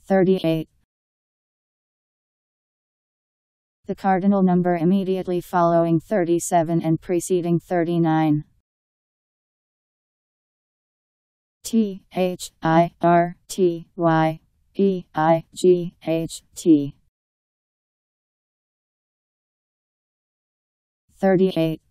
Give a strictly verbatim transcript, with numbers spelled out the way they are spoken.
thirty-eight. The cardinal number immediately following thirty-seven and preceding thirty-nine. T H I R T Y E I G H T. thirty-eight.